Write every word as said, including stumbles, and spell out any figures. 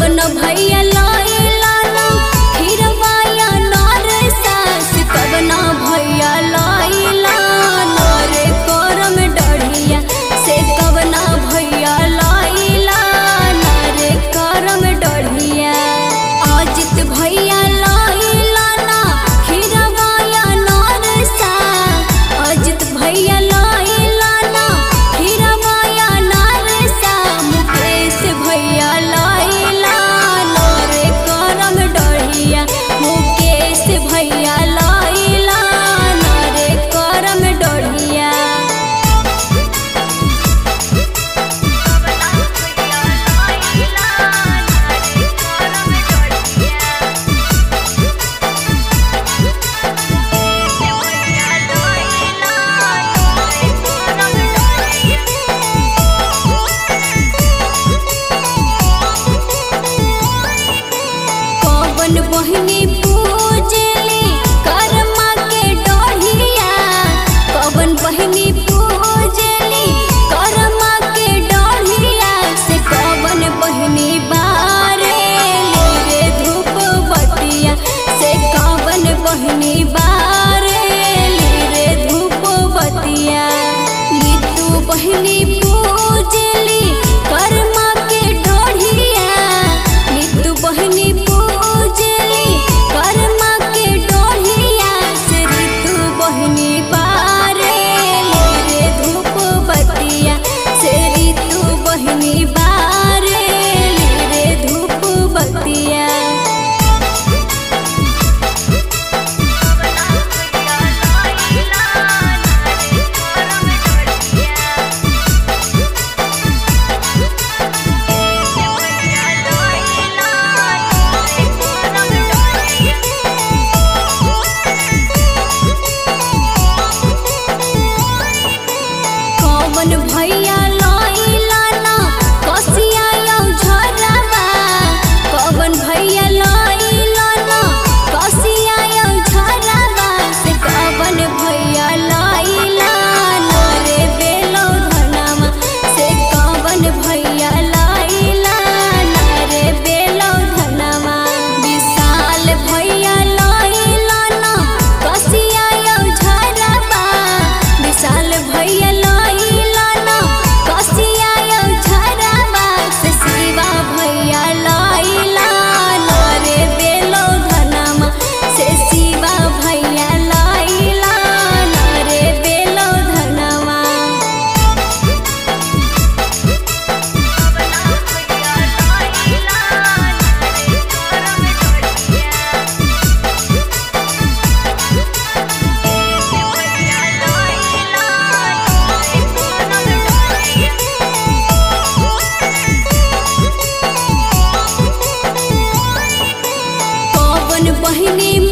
कवन भैया लाइला ना खीरवाया नार सास कवना भैया लाइला नार करम डढ़िया से कवना भैया लाइला नार करम डढ़िया अजित भैया लाइला ना खीरवाया नार सास अजित भैया लाइला ना खीरवाया नार सास मुकेश भैया लाइला नार करम डढ़िया मुकेश भैया लाइला नार करम डढ़िया बहिनी पूजली कर्मा के डढ़िया कवन बहिनी पूजली कर्मा के डढ़िया से कवन बहिनी बारे रे धूप बतिया से कवन बहिनी बारे रे धूप बतिया नीतू बहिनी पूजली कर्मा के डढ़िया नीतू बहिनी कर्मा के डढ़िया से ऋतु बहिनी बारे रे धूप बतिया से ऋतु बहिनी बारे रे धूप बतिया कवन भैया लाइला ना कसिया झरवा कवन भैया लाइला ना कसिया झरवा से कवन भैया लाइला ना रे बेलो धनवा से कवन भैया लाइला ना रे बेलो धनवा विशाल भैया लाइला ना कसिया झरवा विशाल भैया लाइला ना कसिया झरवा से शिवा भैया लाइला ना रे बेलो धनमा से शिवा भैया लाइला ना रे बेलो धनमा कवन बहिनी